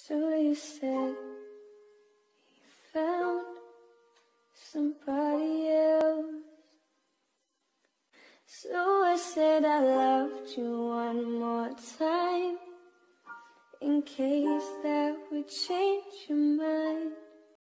So you said you found somebody else. So I said I loved you one more time, in case that would change your mind.